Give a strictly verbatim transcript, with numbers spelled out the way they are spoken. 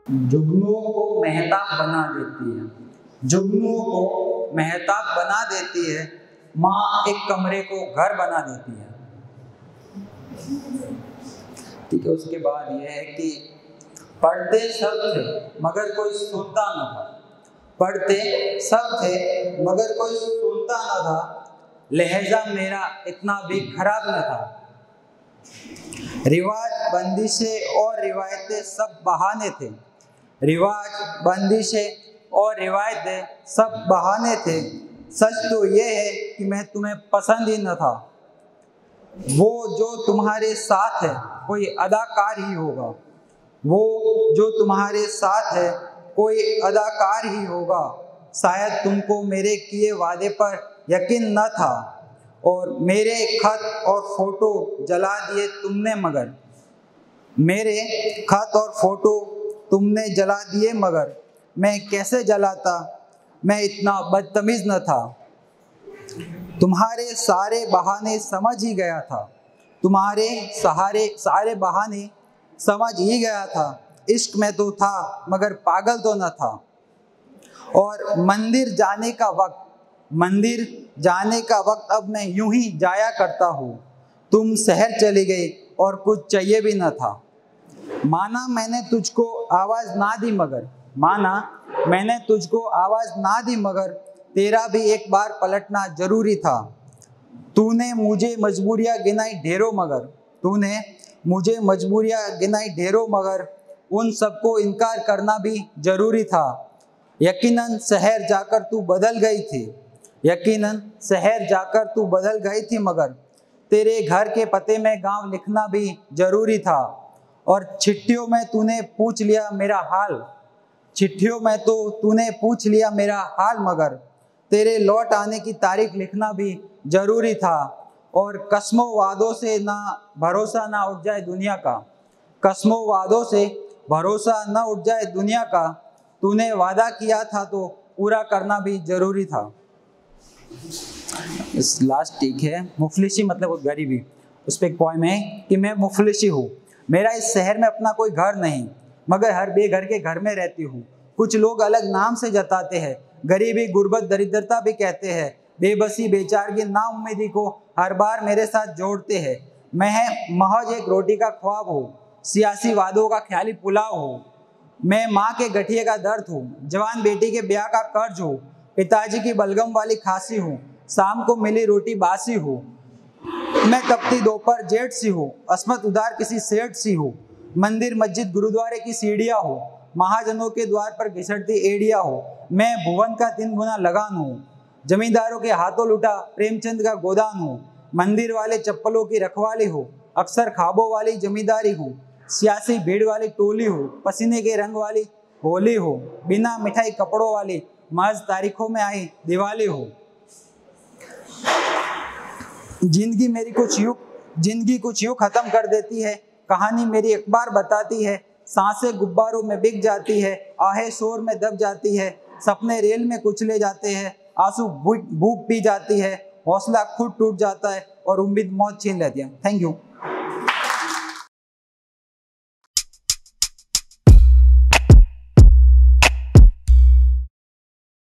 जुगनुओं को मेहताब बना देती है, जुगनुओं को मेहताब बना देती है, माँ एक कमरे को घर बना देती है। ठीक है। उसके बाद यह है कि पढ़ते सब थे मगर कोई सुनता न था, पढ़ते सब थे मगर कोई सुनता न था, लहजा मेरा इतना भी खराब न था। रिवाज बंदिशें और रिवायतें सब बहाने थे, रिवाज बंदिशें और रिवायतें सब बहाने थे, सच तो ये है कि मैं तुम्हें पसंद ही न था। वो जो तुम्हारे साथ है कोई अदाकार ही होगा, वो जो तुम्हारे साथ है कोई अदाकार ही होगा, शायद तुमको मेरे किए वादे पर यकीन न था और मेरे खत और फोटो जला दिए तुमने, मगर मेरे खत और फोटो तुमने जला दिए, मगर मैं कैसे जलाता, मैं इतना बदतमीज न था। तुम्हारे सारे बहाने समझ ही गया था, तुम्हारे सहारे सारे बहाने समझ ही गया था, इश्क में तो था मगर पागल तो न था। और मंदिर जाने का वक्त, मंदिर जाने का वक्त अब मैं यूं ही जाया करता हूँ, तुम शहर चली गई और कुछ चाहिए भी न था। माना मैंने तुझको आवाज़ ना दी मगर, माना मैंने तुझको आवाज़ ना दी मगर तेरा भी एक बार पलटना जरूरी था। तूने मुझे मजबूरियाँ गिनाई ढेरों मगर, तूने मुझे मजबूरियाँ गिनाई ढेरों मगर उन सबको इनकार करना भी जरूरी था। यकीनन शहर जाकर तू बदल गई थी, यकीनन शहर जाकर तू बदल गई थी, मगर तेरे घर के पते में गांव लिखना भी जरूरी था। और चिट्ठियों में तूने पूछ लिया मेरा हाल, चिट्ठियों में तो तूने पूछ लिया मेरा हाल, मगर तेरे लौट आने की तारीख लिखना भी जरूरी था। और कस्मों वादों से ना भरोसा ना उठ जाए दुनिया का, कस्मों वादों से भरोसा ना उठ जाए दुनिया का, तूने वादा किया था तो पूरा करना भी जरूरी था। इस लास्ट ठीक है। मुफलिसी मतलब गरीबी। उस पर एक पोएम है कि मैं मुफलिसी हूँ, मेरा इस शहर में अपना कोई घर नहीं, मगर हर बेघर के घर में रहती हूँ। कुछ लोग अलग नाम से जताते हैं, गरीबी गुर्बत दरिद्रता भी कहते हैं, बेबसी बेचारगी नाउम्मीदी को हर बार मेरे साथ जोड़ते हैं। मैं महज एक रोटी का ख्वाब हूँ, सियासी वादों का ख्याली पुलाव हूँ। मैं माँ के गठिए का दर्द हूँ, जवान बेटी के ब्याह का कर्ज हूँ, पिताजी की बलगम वाली खांसी हूँ, शाम को मिली रोटी बासी हूँ। मैं तपती दोपहर जेठ सी हूँ, अस्मत उदार किसी सेठ सी हूँ। मंदिर मस्जिद गुरुद्वारे की सीढ़ियाँ हूँ, महाजनों के द्वार पर घिसटती एड़ियाँ हूँ। मैं भुवन का तीन गुना लगान हूँ, जमींदारों के हाथों लुटा प्रेमचंद का गोदान हूँ। मंदिर वाले चप्पलों की रखवाली हूँ, अक्सर ख्वाबों वाली जमींदारी हूँ। सियासी भीड़ वाली टोली हूँ, पसीने के रंग वाली होली हूँ। बिना मिठाई कपड़ों वाली महज तारीखों में आई दिवाली हूँ। जिंदगी मेरी कुछ यूं जिंदगी कुछ यूं खत्म कर देती है, कहानी मेरी अखबार बताती है। सांसें गुब्बारों में बिक जाती है, आहें शोर में दब जाती है, सपने रेल में कुचले जाते हैं, आंसू भूख पी जाती है, हौसला खुद टूट जाता है और उम्मीद मौत छीन लेती है। Thank you.